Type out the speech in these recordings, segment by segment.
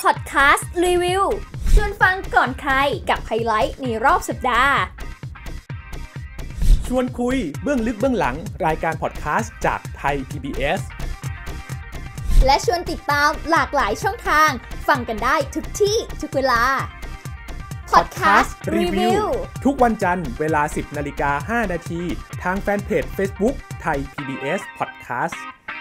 พอดแคสต์รีวิวชวนฟังก่อนใครกับไฮไลท์ในรอบสัปดาห์ชวนคุยเบื้องลึกเบื้องหลังรายการพอดแคสต์จากไทย PBS และชวนติดตามหลากหลายช่องทางฟังกันได้ทุกที่ทุกเวลาพอดแคสต์รีวิวทุกวันจันทร์เวลา 10:05 น.ทางแฟนเพจ Facebook ไทย PBS Podcast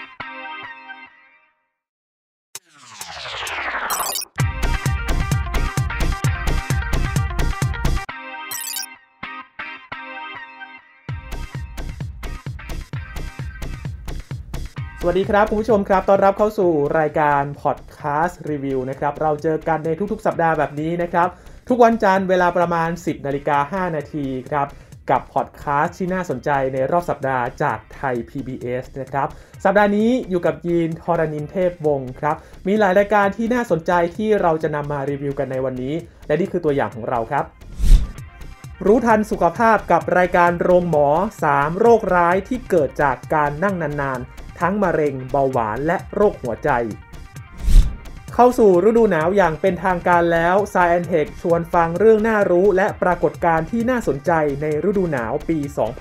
สวัสดีครับคุณผู้ชมครับต้อนรับเข้าสู่รายการพอดแคสต์รีวิวนะครับเราเจอกันในทุกๆสัปดาห์แบบนี้นะครับทุกวันจันทร์เวลาประมาณ 10:05 น.ครับกับพอดแคสต์ที่น่าสนใจในรอบสัปดาห์จากไทย PBS นะครับสัปดาห์นี้อยู่กับยีนธรณินทร์เทพวงศ์ครับมีหลายรายการที่น่าสนใจที่เราจะนำมารีวิวกันในวันนี้และนี่คือตัวอย่างของเราครับรู้ทันสุขภาพกับรายการโรงหมอ3โรคร้ายที่เกิดจากการนั่งนานๆทั้งมะเร็งเบาหวานและโรคหัวใจเข้าสู่ฤดูหนาวอย่างเป็นทางการแล้ว Science Tech ชวนฟังเรื่องน่ารู้และปรากฏการณ์ที่น่าสนใจในฤดูหนาวปี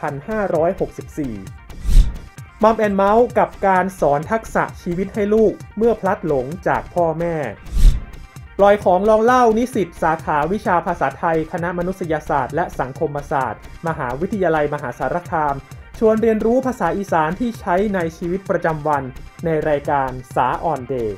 2564 Mom and Mouse กับการสอนทักษะชีวิตให้ลูกเมื่อพลัดหลงจากพ่อแม่ปล่อยของลองเล่านิสิตสาขาวิชาภาษาไทยคณะมนุษยศาสตร์และสังคมศาสตร์มหาวิทยาลัยมหาสารคามชวนเรียนรู้ภาษาอีสานที่ใช้ในชีวิตประจำวันในรายการสาออนเดย์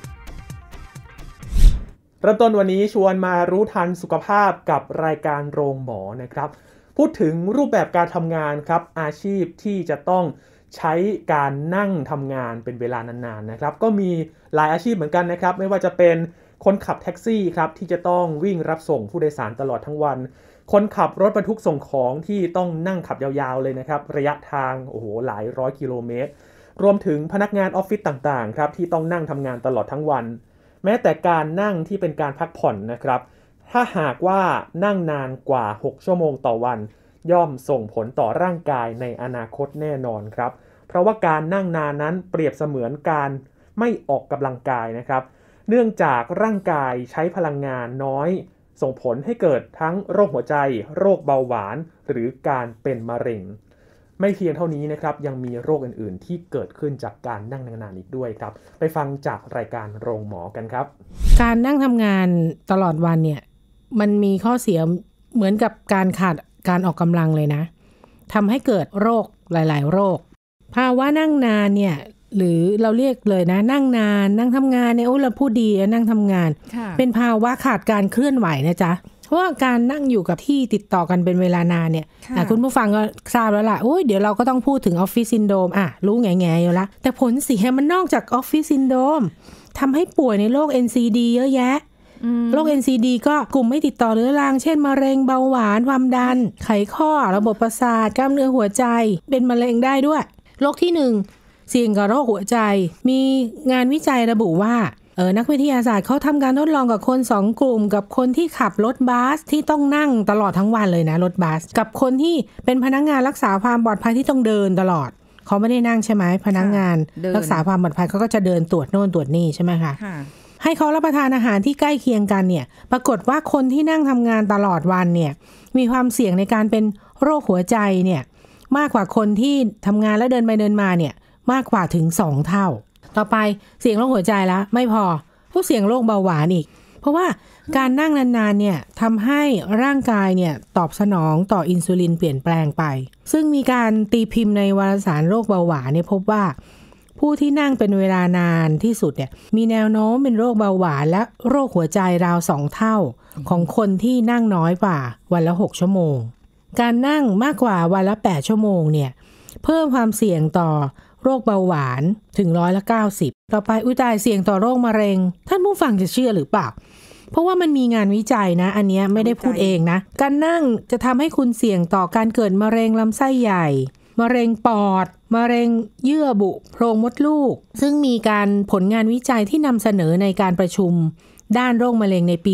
เริ่มต้นวันนี้ชวนมารู้ทันสุขภาพกับรายการโรงหมอนะครับพูดถึงรูปแบบการทำงานครับอาชีพที่จะต้องใช้การนั่งทำงานเป็นเวลานานๆนะครับก็มีหลายอาชีพเหมือนกันนะครับไม่ว่าจะเป็นคนขับแท็กซี่ครับที่จะต้องวิ่งรับส่งผู้โดยสารตลอดทั้งวันคนขับรถบรรทุกส่งของที่ต้องนั่งขับยาวๆเลยนะครับระยะทางหลายร้อยกิโลเมตรรวมถึงพนักงานออฟฟิศต่างๆครับที่ต้องนั่งทำงานตลอดทั้งวันแม้แต่การนั่งที่เป็นการพักผ่อนนะครับถ้าหากว่านั่งนานกว่า6ชั่วโมงต่อวันย่อมส่งผลต่อร่างกายในอนาคตแน่นอนครับเพราะว่าการนั่งนานนั้นเปรียบเสมือนการไม่ออกกำลังกายนะครับเนื่องจากร่างกายใช้พลังงานน้อยส่งผลให้เกิดทั้งโรคหัวใจโรคเบาหวานหรือการเป็นมะเร็งไม่เพียงเท่านี้นะครับยังมีโรคอื่นๆที่เกิดขึ้นจากการนั่งนานๆอีกด้วยครับไปฟังจากรายการโรงหมอกันครับการนั่งทำงานตลอดวันเนี่ยมันมีข้อเสียเหมือนกับการขาดการออกกำลังเลยนะทำให้เกิดโรคหลายๆโรคภาวะนั่งนานเนี่ยหรือเราเรียกเลยนะนั่งนานนั่งทำงานเนี่ยเราพูดดีนั่งทำงานเป็นภาวะขาดการเคลื่อนไหวนะจ๊ะเพราะว่าการนั่งอยู่กับที่ติดต่อกันเป็นเวลานานเนี่ยคุณผู้ฟังก็ทราบแล้วล่ะเดี๋ยวเราก็ต้องพูดถึงออฟฟิศซินโดรมรู้แง่ๆอยู่ละแต่ผลเสียมันนอกจากออฟฟิศซินโดรมทำให้ป่วยในโรค NCD เยอะแยะโรค NCD ก็กลุ่มไม่ติดต่อเรื้อรังเช่นมะเร็งเบาหวานความดันไขข้อระบบประสาทกล้ามเนื้อหัวใจเป็นมะเร็งได้ด้วยโรคที่1เสี่ยงกับโรคหัวใจมีงานวิจัยระบุว่านักวิทยาศาสตร์เขาทำการทดลองกับคน2กลุ่มกับคนที่ขับรถบัสที่ต้องนั่งตลอดทั้งวันเลยนะรถบัสกับคนที่เป็นพนักงานรักษาความปลอดภัยที่ต้องเดินตลอดเขาไม่ได้นั่งใช่ไหมพนักงานรักษาความปลอดภัยเขาก็จะเดินตรวจโน่นตรวจนี่ใช่ไหมคะให้เขารับประทานอาหารที่ใกล้เคียงกันเนี่ยปรากฏว่าคนที่นั่งทำงานตลอดวันเนี่ยมีความเสี่ยงในการเป็นโรคหัวใจเนี่ยมากกว่าคนที่ทำงานแล้วเดินไปเดินมาเนี่ยมากกว่าถึง2เท่าต่อไปเสี่ยงโรคหัวใจแล้วไม่พอผู้เสี่ยงโรคเบาหวานอีกเพราะว่าการนั่งนานๆเนี่ยทำให้ร่างกายเนี่ยตอบสนองต่ออินซูลินเปลี่ยนแปลงไปซึ่งมีการตีพิมพ์ในวารสารโรคเบาหวานเนี่ยพบว่าผู้ที่นั่งเป็นเวลานานที่สุดเนี่ยมีแนวโน้มเป็นโรคเบาหวานและโรคหัวใจราว2เท่าของคนที่นั่งน้อยกว่าวันละ6ชั่วโมงการนั่งมากกว่าวันละ8ชั่วโมงเนี่ยเพิ่มความเสี่ยงต่อโรคเบาหวานถึง90%ต่อไปอุยตายเสี่ยงต่อโรคมะเร็งท่านผู้ฟังจะเชื่อหรือเปล่าเพราะว่ามันมีงานวิจัยนะอันนี้ไม่ได้พูดเองนะการนั่งจะทำให้คุณเสี่ยงต่อการเกิดมะเร็งลำไส้ใหญ่มะเร็งปอดมะเร็งเยื่อบุโพรงมดลูกซึ่งมีการผลงานวิจัยที่นำเสนอในการประชุมด้านโรคมะเร็งในปี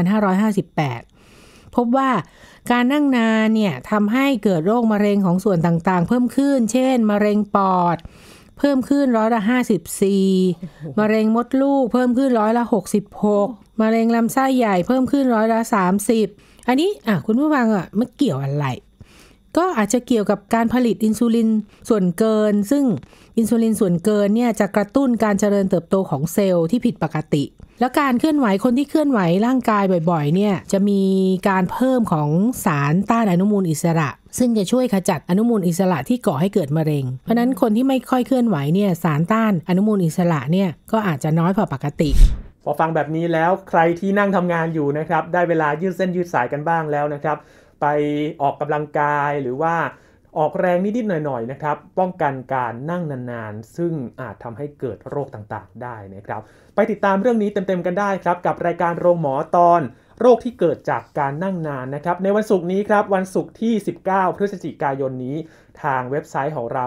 2558 พบว่าการนั่งนานเนี่ยทำให้เกิดโรคมะเร็งของส่วนต่างๆเพิ่มขึ้นเช่นมะเร็งปอดเพิ่มขึ้น54%มะเร็งมดลูกเพิ่มขึ้น66%มะเร็งลำไส้ใหญ่เพิ่มขึ้น30%อันนี้คุณผู้ฟังมันเกี่ยวอะไรก็อาจจะเกี่ยวกับการผลิตอินซูลินส่วนเกินซึ่งอินซูลินส่วนเกินเนี่ยจะกระตุ้นการเจริญเติบโตของเซลล์ที่ผิดปกติแล้วการเคลื่อนไหวคนที่เคลื่อนไหวร่างกายบ่อยๆเนี่ยจะมีการเพิ่มของสารต้านอนุมูลอิสระซึ่งจะช่วยขจัดอนุมูลอิสระที่ก่อให้เกิดมะเร็งเพราะนั้นคนที่ไม่ค่อยเคลื่อนไหวเนี่ยสารต้านอนุมูลอิสระเนี่ยก็อาจจะน้อยกว่าปกติพอฟังแบบนี้แล้วใครที่นั่งทำงานอยู่นะครับได้เวลายืดเส้นยืดสายกันบ้างแล้วนะครับไปออกกำลังกายหรือว่าออกแรงนิดๆหน่อยๆนะครับป้องกันการนั่งนานๆซึ่งอาจทำให้เกิดโรคต่างๆได้นะครับไปติดตามเรื่องนี้เต็มๆกันได้ครับกับรายการโรงหมอตอนโรคที่เกิดจากการนั่งนานนะครับในวันศุกร์นี้ครับวันศุกร์ที่19พฤศจิกายนนี้ทางเว็บไซต์ของเรา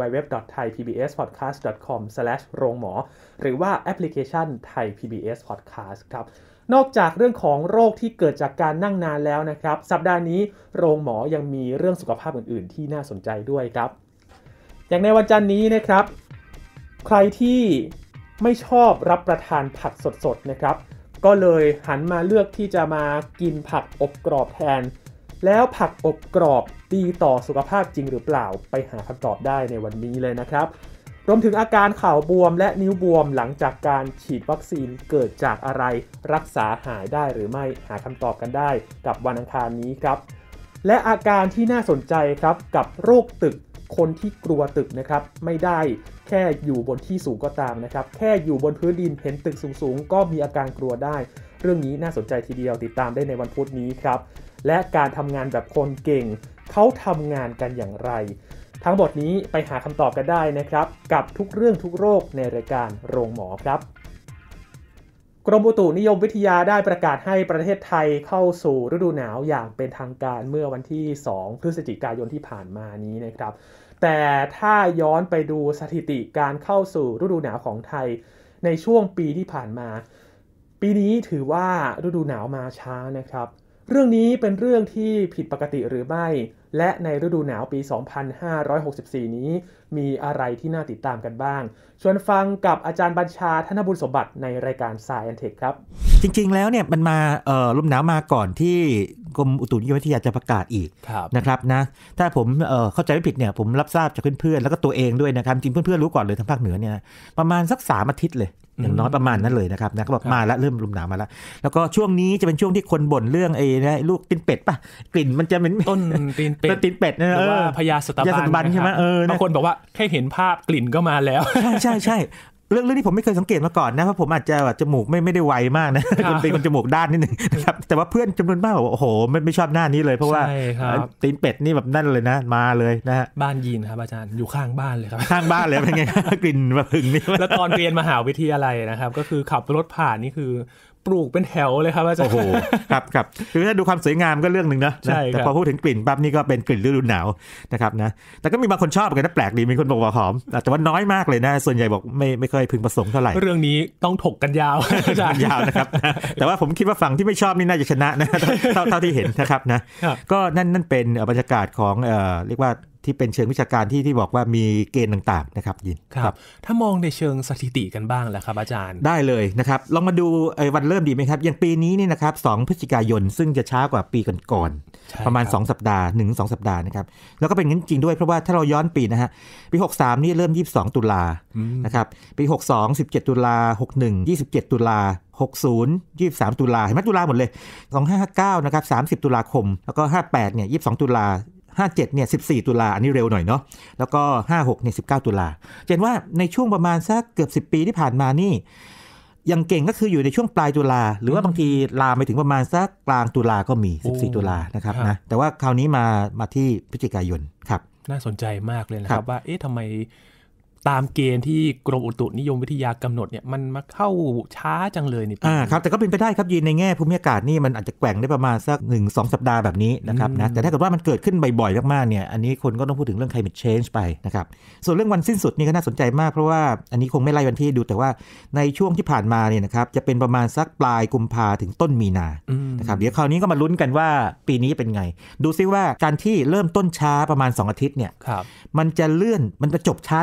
www.thaipbspodcast.com/โรงหมอหรือว่าแอปพลิเคชัน Thai PBS Podcast ครับนอกจากเรื่องของโรคที่เกิดจากการนั่งนานแล้วนะครับสัปดาห์นี้โรงหมอยังมีเรื่องสุขภาพอื่นๆที่น่าสนใจด้วยครับอย่างในวันจันทร์นี้นะครับใครที่ไม่ชอบรับประทานผักสดๆนะครับก็เลยหันมาเลือกที่จะมากินผักอบกรอบแทนแล้วผักอบกรอบดีต่อสุขภาพจริงหรือเปล่าไปหาคำตอบได้ในวันนี้เลยนะครับรวมถึงอาการเข่าบวมและนิ้วบวมหลังจากการฉีดวัคซีนเกิดจากอะไรรักษาหายได้หรือไม่หาคำตอบกันได้กับวันอังคารนี้ครับและอาการที่น่าสนใจครับกับโรคตึกคนที่กลัวตึกนะครับไม่ได้แค่อยู่บนที่สูงก็ตามนะครับแค่อยู่บนพื้นดินเห็นตึกสูงๆก็มีอาการกลัวได้เรื่องนี้น่าสนใจทีเดียวติดตามได้ในวันพุธนี้ครับและการทำงานแบบคนเก่งเขาทำงานกันอย่างไรทั้งหมดนี้ไปหาคำตอบกันได้นะครับกับทุกเรื่องทุกโรคในรายการโรงหมอครับกรมอุตุนิยมวิทยาได้ประกาศให้ประเทศไทยเข้าสู่ฤดูหนาวอย่างเป็นทางการเมื่อวันที่2พฤศจิกายนที่ผ่านมานี้นะครับแต่ถ้าย้อนไปดูสถิติการเข้าสู่ฤดูหนาวของไทยในช่วงปีที่ผ่านมาปีนี้ถือว่าฤดูหนาวมาช้านะครับเรื่องนี้เป็นเรื่องที่ผิดปกติหรือไม่และในฤดูหนาวปี 2564 นี้มีอะไรที่น่าติดตามกันบ้างชวนฟังกับอาจารย์บัญชาธนบุญสมบัติในรายการ Science Tech ครับจริงๆแล้วเนี่ยมันมาลมหนาวมาก่อนที่กรมอุตุนิยมวิทยาจะประกาศอีกนะครับนะถ้าผมเข้าใจไม่ผิดเนี่ยผมรับทราบจากเพื่อนๆแล้วก็ตัวเองด้วยนะครับจริงเพื่อนๆรู้ก่อนเลยทางภาคเหนือเนี่ยประมาณสัก3 อาทิตย์เลยอย่างน้อยประมาณนั้นเลยนะครับนะก็บอกมาแล้วเริ่มลมหนาวมาแล้วก็ช่วงนี้จะเป็นช่วงที่คนบ่นเรื่องลูกตีนเป็ดป่ะกลิ่นมันจะเหม็นต้นตีนเป็ดหรือว่าพญาสตบันใช่ไหมบางคนบอกว่าแค่เห็นภาพกลิ่นก็มาแล้วใช่เรื่องนี้ผมไม่เคยสังเกตมาก่อนนะเพราะผมอาจจะจมูกไม่ได้ไวมากนะเป็นคนจมูกด้านนิดนึงนะครับแต่ว่าเพื่อนจำนวนมากบอกโอ้โหไม่ชอบหน้านี้เลยเพราะว่าตีนเป็ดนี่แบบนั่นเลยนะมาเลยนะฮะบ้านยีนครับอาจารย์อยู่ข้างบ้านเลยครับข้างบ้านเลยเป็นไงกลิ่นแบบผึ่งนี่แล้วตอนเรียนมหาวิทยาลัยนะครับก็คือขับรถผ่านนี่คือปลูกเป็นแถวเลยครับอาจารย์โอ้โหครับคือถ้าดูความสวยงามก็เรื่องนึงนะแต่พอพูดถึงกลิ่นปั๊บนี่ก็เป็นกลิ่นฤดูหนาวนะครับนะแต่ก็มีบางคนชอบกันนะแปลกดีมีคนบอกว่าหอมแต่ว่าน้อยมากเลยนะส่วนใหญ่บอกไม่ค่อยพึงประสงค์เท่าไหร่เรื่องนี้ต้องถกกันยาวยาวนะครับแต่ว่าผมคิดว่าฝั่งที่ไม่ชอบนี่น่าจะชนะนะเท่าที่เห็นนะครับนะก็นั่นเป็นบรรยากาศของเรียกว่าที่เป็นเชิงวิชาการที่บอกว่ามีเกณฑ์ต่างๆนะครับยินครับถ้ามองในเชิงสถิติกันบ้างแหละครับอาจารย์ได้เลยนะครับลองมาดูวันเริ่มดีไหมครับอย่างปีนี้นี่นะครับ2พฤศจิกายนซึ่งจะช้ากว่าปีก่อนๆประมาณ2สัปดาห์ 1-2 สัปดาห์นะครับแล้วก็เป็นงั้นจริงด้วยเพราะว่าถ้าเราย้อนปีนะฮะปี63นี่เริ่ม22ตุลานะครับปี62 17ตุลา61 27ตุลา60 23ตุลาเห็นไหมตุลาหมดเลย2559นะครับ30ตุลาคมแล้วก็58เนี่ย22ตุลา57เนี่ย14ตุลาอันนี้เร็วหน่อยเนาะแล้วก็56เนี่ย19ตุลาเห็นว่าในช่วงประมาณสักเกือบ10ปีที่ผ่านมานี่ยังเก่งก็คืออยู่ในช่วงปลายตุลาหรือว่าบางทีลามไปถึงประมาณสักกลางตุลาก็มี14ตุลานะครับนะแต่ว่าคราวนี้มาที่พฤศจิกายนครับน่าสนใจมากเลยนะครับว่าทำไมตามเกณฑ์ที่กรมอุตุนิยมวิทยากำหนดเนี่ยมันมาเข้าช้าจังเลยนี่ครับแต่ก็เป็นไปได้ครับยินในแง่ภูมิอากาศนี่มันอาจจะแกว่งได้ประมาณสัก 1-2 สัปดาห์แบบนี้นะครับนะแต่ถ้าเกิดว่ามันเกิดขึ้นบ่อยๆมากๆเนี่ยอันนี้คนก็ต้องพูดถึงเรื่อง climate change ไปนะครับส่วนเรื่องวันสิ้นสุดนี่ก็น่าสนใจมากเพราะว่าอันนี้คงไม่ไล่วันที่ดูแต่ว่าในช่วงที่ผ่านมาเนี่ยนะครับจะเป็นประมาณสักปลายกุมภาถึงต้นมีนานะครับเดี๋ยวคราวนี้ก็มาลุ้นกันว่าปีนี้เป็นไงดูซิว่าการที่เริ่มต้นช้าประมาณ2 อาทิตย์เนี่ยมันจะเลื่อนมันจะจบช้าด้วยไหมถ้า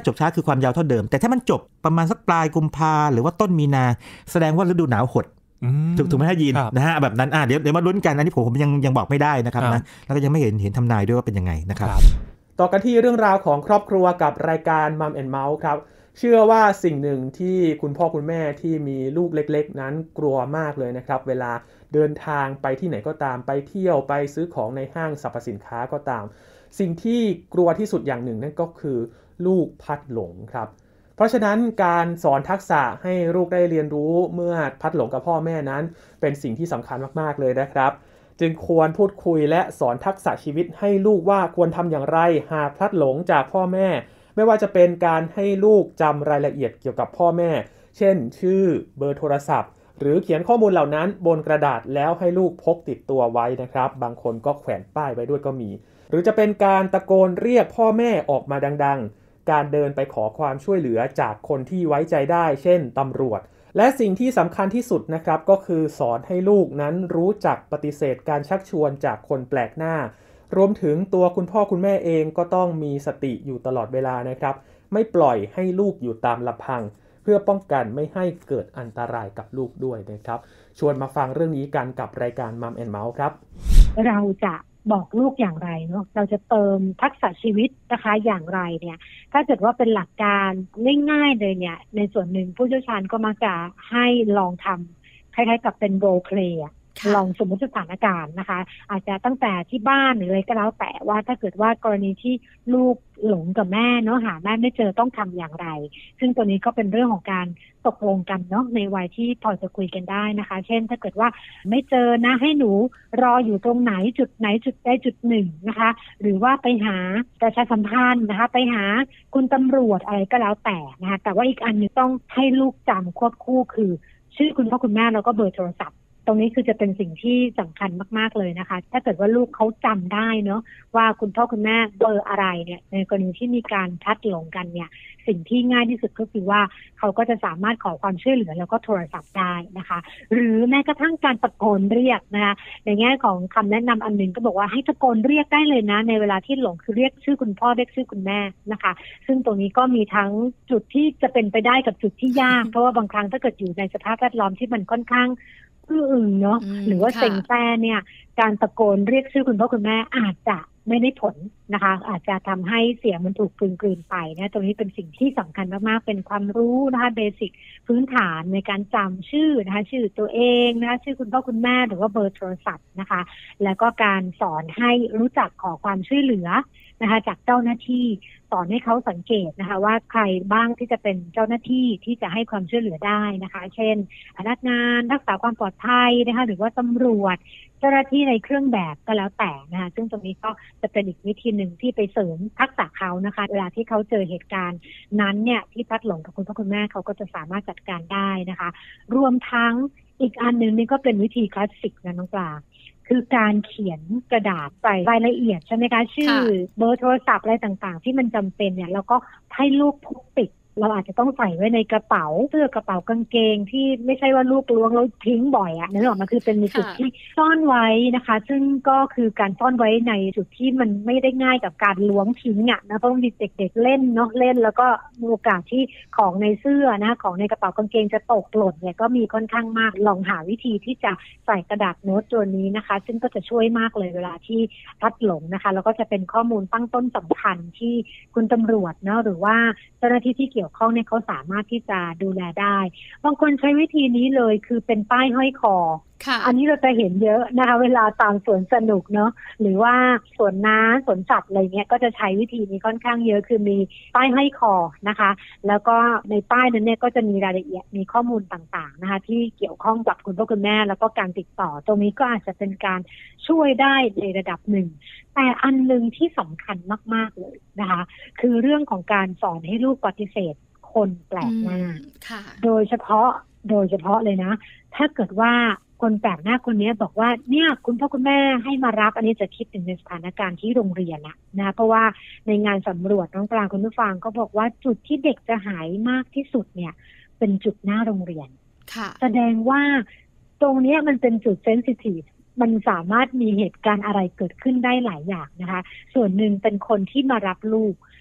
าจบช้าคือความยาวเท่าเดิมแต่ถ้ามันจบประมาณสักปลายกุมภาหรือว่าต้นมีนาแสดงว่าฤดูหนาวหดถูกไหมฮะยีนนะฮะแบบนั้นเดี๋ยวมาลุ้นกันอันนี้ผมยังบอกไม่ได้นะครับนะแล้วก็ยังไม่เห็นทำนายด้วยว่าเป็นยังไงนะครับต่อกันที่เรื่องราวของครอบครัวกับรายการ Mum and Mouse ครับเชื่อว่าสิ่งหนึ่งที่คุณพ่อคุณแม่ที่มีลูกเล็กๆนั้นกลัวมากเลยนะครับเวลาเดินทางไปที่ไหนก็ตามไปเที่ยวไปซื้อของในห้างสรรพสินค้าก็ตามสิ่งที่กลัวที่สุดอย่างหนึ่งนั่นก็คือลูกพลัดหลงครับเพราะฉะนั้นการสอนทักษะให้ลูกได้เรียนรู้เมื่อพลัดหลงกับพ่อแม่นั้นเป็นสิ่งที่สำคัญมากๆเลยนะครับจึงควรพูดคุยและสอนทักษะชีวิตให้ลูกว่าควรทำอย่างไรหากพลัดหลงจากพ่อแม่ไม่ว่าจะเป็นการให้ลูกจำรายละเอียดเกี่ยวกับพ่อแม่เช่นชื่อเบอร์โทรศัพท์หรือเขียนข้อมูลเหล่านั้นบนกระดาษแล้วให้ลูกพกติดตัวไว้นะครับบางคนก็แขวนป้ายไว้ด้วยก็มีหรือจะเป็นการตะโกนเรียกพ่อแม่ออกมาดังๆการเดินไปขอความช่วยเหลือจากคนที่ไว้ใจได้เช่นตำรวจและสิ่งที่สำคัญที่สุดนะครับก็คือสอนให้ลูกนั้นรู้จักปฏิเสธการชักชวนจากคนแปลกหน้ารวมถึงตัวคุณพ่อคุณแม่เองก็ต้องมีสติอยู่ตลอดเวลานะครับไม่ปล่อยให้ลูกอยู่ตามลำพังเพื่อป้องกันไม่ให้เกิดอันตรายกับลูกด้วยนะครับชวนมาฟังเรื่องนี้กันกับรายการ Mum and Mouse ครับเราจะบอกลูกอย่างไรเนาะเราจะเติมทักษะชีวิตนะคะอย่างไรเนี่ยถ้าเกิดว่าเป็นหลักการง่ายๆเลยเนี่ยในส่วนหนึ่งผู้เชี่ยวชาญก็มักจะให้ลองทำคล้ายๆกับเป็น role play ลองสมมติสถานการณ์นะคะอาจจะตั้งแต่ที่บ้านหรืออะไรก็แล้วแต่ว่าถ้าเกิดว่ากรณีที่ลูกหลงกับแม่เนาะหาแม่ไม่เจอต้องทำอย่างไรซึ่งตัวนี้ก็เป็นเรื่องของการตกลงกันเนาะในวัยที่พอจะคุยกันได้นะคะเช่นถ้าเกิดว่าไม่เจอนะให้หนูรออยู่ตรงไหนจุดไหนจุดใดจุดหนึ่งนะคะหรือว่าไปหาประชาสัมพันธ์นะคะไปหาคุณตำรวจอะไรก็แล้วแต่นะคะแต่ว่าอีกอันนึงต้องให้ลูกจำควบคู่คือชื่อคุณพ่อคุณแม่แล้วก็เบอร์โทรศัพท์ตรงนี้คือจะเป็นสิ่งที่สำคัญมากๆเลยนะคะถ้าเกิดว่าลูกเขาจำได้เนาะว่าคุณพ่อคุณแม่เบอร์อะไรเนี่ยในกรณีที่มีการพลัดหลงกันเนี่ยสิ่งที่ง่ายที่สุดก็คือว่าเขาก็จะสามารถขอความช่วยเหลือแล้วก็โทรศัพท์ได้นะคะหรือแม้กระทั่งการตะโกนเรียกนะคะในแง่ของคำแนะนำอันหนึ่งก็บอกว่าให้ตะโกนเรียกได้เลยนะในเวลาที่หลงคือเรียกชื่อคุณพ่อเรียกชื่อคุณแม่นะคะซึ่งตรงนี้ก็มีทั้งจุดที่จะเป็นไปได้กับจุดที่ยากเพราะว่าบางครั้งถ้าเกิดอยู่ในสภาพแวดล้อมที่มันค่อนข้างอื่นเนาะหรือว่าเซ็งแซ่เนี่ยการตะโกนเรียกชื่อคุณพ่อคุณแม่อาจจะไม่ได้ผลนะคะอาจจะทำให้เสียงมันถูกกลืนไปนะตรงนี้เป็นสิ่งที่สำคัญมากๆเป็นความรู้นะคะเบสิกพื้นฐานในการจำชื่อนะคะชื่อตัวเองนะคะชื่อคุณพ่อคุณแม่หรือว่าเบอร์โทรศัพท์นะคะแล้วก็การสอนให้รู้จักขอความช่วยเหลือนะคะจากเจ้าหน้าที่สอนให้เขาสังเกตนะคะว่าใครบ้างที่จะเป็นเจ้าหน้าที่ที่จะให้ความช่วยเหลือได้นะคะเช่นพนักงานรักษาความปลอดภัยนะคะหรือว่าตำรวจเจ้าหน้าที่ในเครื่องแบบก็แล้วแต่นะคะซึ่งตรงนี้ก็จะเป็นอีกวิธีหนึ่งที่ไปเสริมทักษะเขานะคะเวลาที่เขาเจอเหตุการณ์นั้นเนี่ยที่พลัดหลงกับคุณพ่อคุณแม่เขาก็จะสามารถจัดการได้นะคะรวมทั้งอีกอันหนึ่งนี่ก็เป็นวิธีคลาสสิกนะน้องปลาคือการเขียนกระดาษใส่รายละเอียดใช่ไหมคะชื่อเบอร์โทรศัพท์อะไรต่างๆที่มันจำเป็นเนี่ยแล้วก็ให้ลูกพกติดเราอาจจะต้องใส่ไว้ในกระเป๋าเสื้อกระเป๋ากางเกงที่ไม่ใช่ว่าลูกล้วงแล้วทิ้งบ่อยอ่ะนั่นหรอกมันคือเป็นจุดที่ซ่อนไว้นะคะซึ่งก็คือการซ่อนไว้ในจุดที่มันไม่ได้ง่ายกับการล้วงทิ้งอ่ะนะเพราะเด็กๆเล่นเนาะเล่นแล้วก็มีโอกาสที่ของในเสื้อนะของในกระเป๋ากางเกงจะตกหล่นเนี่ยก็มีค่อนข้างมากลองหาวิธีที่จะใส่กระดาษโน้ตตัวนี้นะคะซึ่งก็จะช่วยมากเลยเวลาที่พลัดหลงนะคะแล้วก็จะเป็นข้อมูลตั้งต้นสำคัญที่คุณตำรวจเนาะหรือว่าเจ้าหน้าที่ที่เกี่ยวข้องเนี่ยเขาสามารถที่จะดูแลได้บางคนใช้วิธีนี้เลยคือเป็นป้ายห้อยคออันนี้เราจะเห็นเยอะนะคะเวลาตามสวนสนุกเนาะหรือว่าสวนน้ำสวนสัตว์อะไรเงี้ยก็จะใช้วิธีนี้ค่อนข้างเยอะคือมีป้ายห้อยคอนะคะแล้วก็ในป้ายนั้นเนี่ยก็จะมีรายละเอียดมีข้อมูลต่างๆนะคะที่เกี่ยวข้องกับคุณพ่อคุณแม่แล้วก็การติดต่อตรงนี้ก็อาจจะเป็นการช่วยได้ในระดับหนึ่งแต่อันนึงที่สำคัญมากๆเลยนะคะคือเรื่องของการสอนให้ลูกปฏิเสธคนแปลกหน้าโดยเฉพาะเลยนะถ้าเกิดว่าคนแปลกหน้าคนนี้บอกว่าเนี่ยคุณพ่อคุณแม่ให้มารับอันนี้จะคิดถึงในสถานการณ์ที่โรงเรียนนะเพราะว่าในงานสำรวจน้องปลาคุณผู้ฟังก็บอกว่าจุดที่เด็กจะหายมากที่สุดเนี่ยเป็นจุดหน้าโรงเรียนแสดงว่าตรงนี้มันเป็นจุดเซนซิทีฟมันสามารถมีเหตุการณ์อะไรเกิดขึ้นได้หลายอย่างนะคะส่วนหนึ่งเป็นคนที่มารับลูก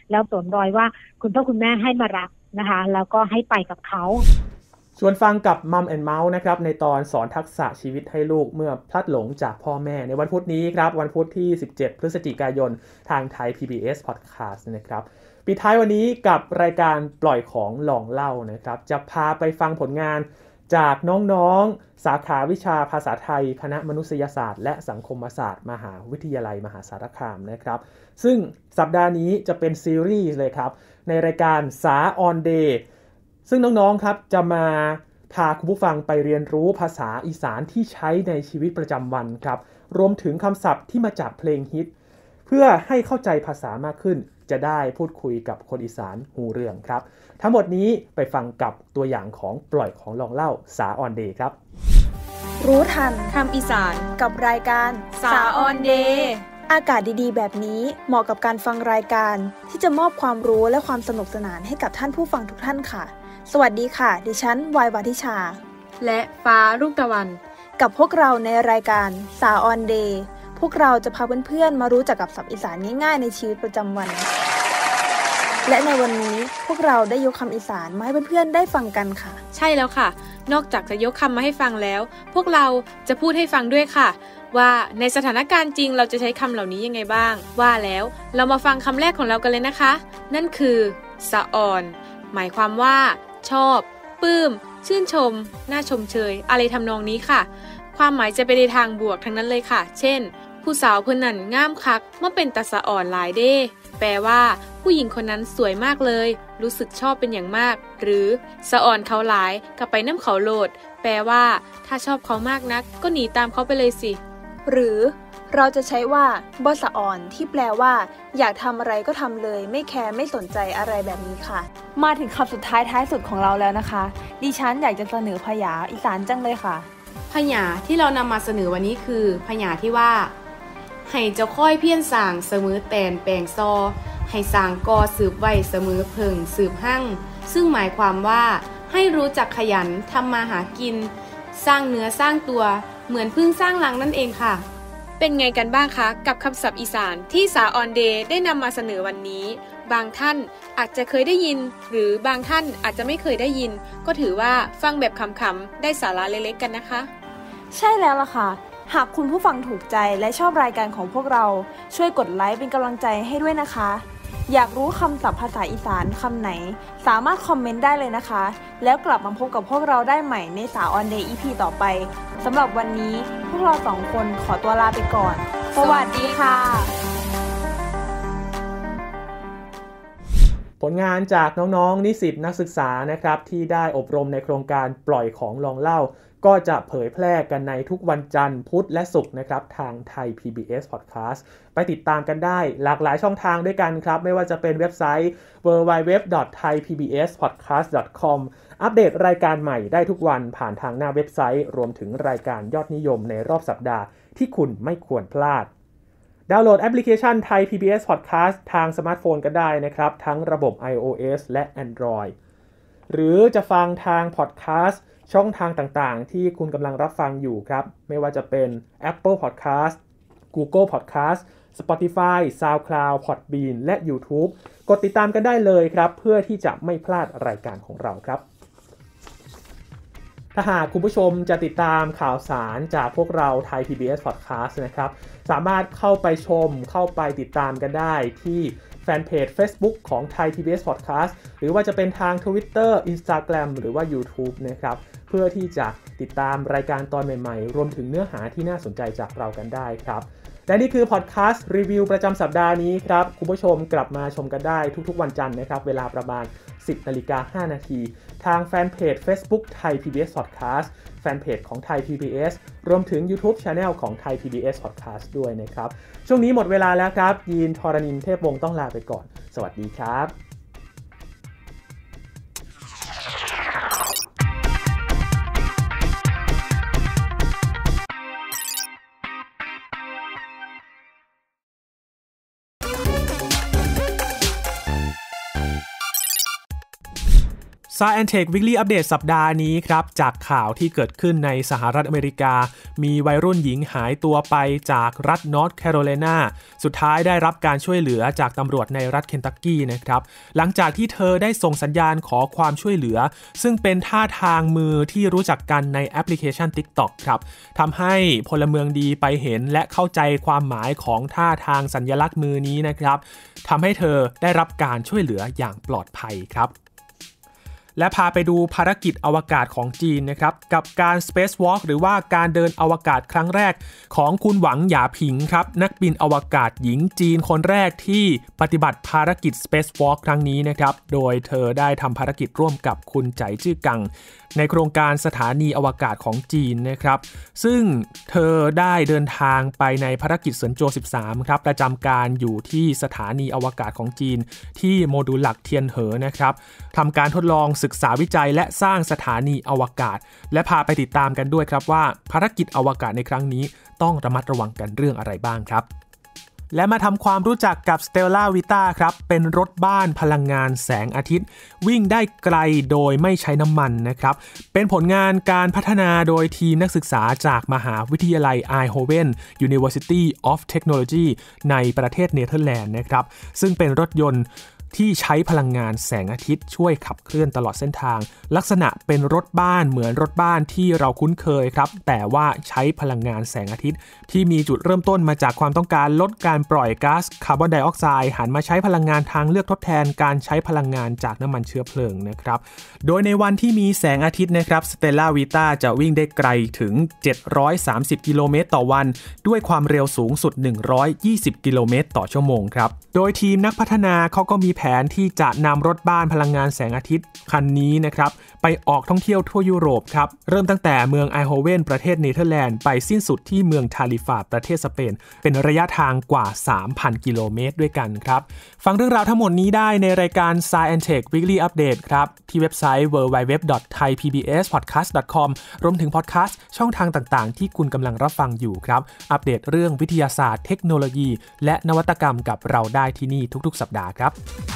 แล้วสวมรอยว่าคุณพ่อคุณแม่ให้มารับนะคะแล้วก็ให้ไปกับเขาชวนฟังกับมัมแอนด์เมาส์นะครับในตอนสอนทักษะชีวิตให้ลูกเมื่อพลัดหลงจากพ่อแม่ในวันพุธนี้ครับวันพุธที่17พฤศจิกายนทางไทย PBS Podcast นะครับปิดท้ายวันนี้กับรายการปล่อยของลองเล่านะครับจะพาไปฟังผลงานจากน้องๆสาขาวิชาภาษาไทยคณะมนุษยศาสตร์และสังคมศาสตร์มหาวิทยาลัยมหาสารคามนะครับซึ่งสัปดาห์นี้จะเป็นซีรีส์เลยครับในรายการสาออนเดย์ซึ่งน้องๆครับจะมาพาคุณผู้ฟังไปเรียนรู้ภาษาอีสานที่ใช้ในชีวิตประจำวันครับรวมถึงคำศัพท์ที่มาจากเพลงฮิตเพื่อให้เข้าใจภาษามากขึ้นจะได้พูดคุยกับคนอีสานหูเรื่องครับทั้งหมดนี้ไปฟังกับตัวอย่างของปล่อยของลองเล่าสาออนเดย์ครับรู้ทันคำอีสานกับรายการสาออนเดย์อากาศดีๆแบบนี้เหมาะกับการฟังรายการที่จะมอบความรู้และความสนุกสนานให้กับท่านผู้ฟังทุกท่านค่ะสวัสดีค่ะดิฉันวายวาทิชาและฟ้ารุ่งตะวันกับพวกเราในรายการสาออนเดย์พวกเราจะพาเพื่อนๆมารู้จักกับศัพท์อีสานง่ายๆในชีวิตประจำวันและในวันนี้พวกเราได้ยกคำอีสานมาให้เพื่อนๆได้ฟังกันค่ะใช่แล้วค่ะนอกจากจะยกคำมาให้ฟังแล้วพวกเราจะพูดให้ฟังด้วยค่ะว่าในสถานการณ์จริงเราจะใช้คำเหล่านี้ยังไงบ้างว่าแล้วเรามาฟังคำแรกของเรากันเลยนะคะนั่นคือสะอ่อนหมายความว่าชอบปลื้มชื่นชมน่าชมเชยอะไรทำนองนี้ค่ะความหมายจะไปในทางบวกทั้งนั้นเลยค่ะเช่นผู้สาวเพิ่นนั่นงามคักเมื่อเป็นตาสะอ่อนหลายเด้แปลว่าผู้หญิงคนนั้นสวยมากเลยรู้สึกชอบเป็นอย่างมากหรือสะอ่อนเขาหลายกับไปน้ำเขาโลดแปลว่าถ้าชอบเขามากนักก็หนีตามเขาไปเลยสิหรือเราจะใช้ว่าบ่สะอ่อนที่แปลว่าอยากทำอะไรก็ทำเลยไม่แคร์ไม่สนใจอะไรแบบนี้ค่ะมาถึงคำสุดท้ายสุดของเราแล้วนะคะดิฉันอยากจะเสนอพยาอีสานจังเลยค่ะพยาที่เรานำมาเสนอวันนี้คือพยาที่ว่าให้เจ้าค่อยเพี้ยนสร้างเสมอแตนแปลงซอให้สร้างกอสืบไว้เสมอเพิงสืบหั่งซึ่งหมายความว่าให้รู้จักขยันทำมาหากินสร้างเนื้อสร้างตัวเหมือนพึ่งสร้างรังนั่นเองค่ะเป็นไงกันบ้างคะกับคำศัพท์อีสานที่สาออนเดย์ได้นำมาเสนอวันนี้บางท่านอาจจะเคยได้ยินหรือบางท่านอาจจะไม่เคยได้ยินก็ถือว่าฟังแบบขำๆได้สาระเล็กๆกันนะคะใช่แล้วล่ะค่ะหากคุณผู้ฟังถูกใจและชอบรายการของพวกเราช่วยกดไลค์เป็นกำลังใจให้ด้วยนะคะอยากรู้คำศัพท์ภาษาอีสานคำไหนสามารถคอมเมนต์ได้เลยนะคะแล้วกลับมาพบกับพวกเราได้ใหม่ในสาออนเดย์ EP ต่อไปสำหรับวันนี้พวกเรา2คนขอตัวลาไปก่อนสวัสดีค่ะผลงานจากน้องๆนิสิตนักศึกษานะครับที่ได้อบรมในโครงการปล่อยของลองเล่าก็จะเผยแพร่กันในทุกวันจันทร์พุธและศุกร์นะครับทางไทย PBS Podcast ไปติดตามกันได้หลากหลายช่องทางด้วยกันครับไม่ว่าจะเป็นเว็บไซต์ www.thaipbspodcast.com อัปเดตรายการใหม่ได้ทุกวันผ่านทางหน้าเว็บไซต์รวมถึงรายการยอดนิยมในรอบสัปดาห์ที่คุณไม่ควรพลาดดาวน์โหลดแอปพลิเคชันไทย PBS Podcast ทางสมาร์ทโฟนก็ได้นะครับทั้งระบบ iOS และ Android หรือจะฟังทาง Podcast ช่องทางต่างๆที่คุณกำลังรับฟังอยู่ครับไม่ว่าจะเป็น Apple Podcast Google Podcast Spotify SoundCloud Podbean และ YouTube กดติดตามกันได้เลยครับเพื่อที่จะไม่พลาดรายการของเราครับถ้าหากคุณผู้ชมจะติดตามข่าวสารจากพวกเราไทย PBS Podcast นะครับสามารถเข้าไปชมเข้าไปติดตามกันได้ที่แฟนเพจ Facebook ของไทย PBS Podcast หรือว่าจะเป็นทาง Twitter Instagram หรือว่า YouTube นะครับเพื่อที่จะติดตามรายการตอนใหม่ๆรวมถึงเนื้อหาที่น่าสนใจจากเรากันได้ครับและนี่คือพอดแคสต์รีวิวประจำสัปดาห์นี้ครับคุณผู้ชมกลับมาชมกันได้ทุกๆวันจันทร์นะครับเวลาประมาณ 10:05 น.ทางแฟนเพจ Facebook ไทย PBS Podcast แฟนเพจของไทย PBS รวมถึง YouTube Channel ของไทย PBS Podcast ด้วยนะครับช่วงนี้หมดเวลาแล้วครับยีนทรณินเทพวงศ์ต้องลาไปก่อนสวัสดีครับ Science Tech Weekly Update สัปดาห์นี้ครับจากข่าวที่เกิดขึ้นในสหรัฐอเมริกามีวัยรุ่นหญิงหายตัวไปจากรัฐนอร์ทแคโรไลนาสุดท้ายได้รับการช่วยเหลือจากตำรวจในรัฐเคนตักกี้นะครับหลังจากที่เธอได้ส่งสัญญาณขอความช่วยเหลือซึ่งเป็นท่าทางมือที่รู้จักกันในแอปพลิเคชัน TikTok ครับทำให้พลเมืองดีไปเห็นและเข้าใจความหมายของท่าทางสัญลักษณ์มือนี้นะครับทำให้เธอได้รับการช่วยเหลืออย่างปลอดภัยครับและพาไปดูภารกิจอวกาศของจีนนะครับกับการ Space Walk หรือว่าการเดินอวกาศครั้งแรกของคุณหวังหยาผิงครับนักบินอวกาศหญิงจีนคนแรกที่ปฏิบัติภารกิจ Space Walk ครั้งนี้นะครับโดยเธอได้ทำภารกิจร่วมกับคุณใจจื้อกังในโครงการสถานีอวกาศของจีนนะครับซึ่งเธอได้เดินทางไปในภารกิจเซินโจว13ครับประจำการอยู่ที่สถานีอวกาศของจีนที่โมดูลหลักเทียนเหอนะครับทำการทดลองศึกษาวิจัยและสร้างสถานีอวกาศและพาไปติดตามกันด้วยครับว่าภารกิจอวกาศในครั้งนี้ต้องระมัดระวังกันเรื่องอะไรบ้างครับและมาทำความรู้จักกับ Stella Vita ครับเป็นรถบ้านพลังงานแสงอาทิตย์วิ่งได้ไกลโดยไม่ใช้น้ำมันนะครับเป็นผลงานการพัฒนาโดยทีมนักศึกษาจากมหาวิทยาลัย Eindhoven University of Technology ในประเทศเนเธอร์แลนด์นะครับซึ่งเป็นรถยนต์ที่ใช้พลังงานแสงอาทิตย์ช่วยขับเคลื่อนตลอดเส้นทางลักษณะเป็นรถบ้านเหมือนรถบ้านที่เราคุ้นเคยครับแต่ว่าใช้พลังงานแสงอาทิตย์ที่มีจุดเริ่มต้นมาจากความต้องการลดการปล่อยก๊าซคาร์บอนไดออกไซด์หันมาใช้พลังงานทางเลือกทดแทนการใช้พลังงานจากน้ำมันเชื้อเพลิงนะครับโดยในวันที่มีแสงอาทิตย์นะครับ Stella Vita จะวิ่งได้ไกลถึง730กิโลเมตรต่อวันด้วยความเร็วสูงสุด120กิโลเมตรต่อชั่วโมงครับโดยทีมนักพัฒนาเขาก็มีแผนที่จะนำรถบ้านพลังงานแสงอาทิตย์คันนี้นะครับไปออกท่องเที่ยวทั่วยุโรปครับเริ่มตั้งแต่เมืองไอโฮเวนประเทศเนเธอร์แลนด์ไปสิ้นสุดที่เมืองทาลิฟาประเทศสเปนเป็นระยะทางกว่า 3,000 กิโลเมตรด้วยกันครับฟังเรื่องราวทั้งหมดนี้ได้ในรายการ Science Tech Weekly Update ครับที่เว็บไซต์ www.thaipbspodcast.com รวมถึงพอดแคสต์ช่องทางต่างๆที่คุณกำลังรับฟังอยู่ครับอัปเดตเรื่องวิทยาศาสตร์เทคโนโลยีและนวัตกรรมกับเราได้ที่นี่ทุกๆสัปดาห์ครับ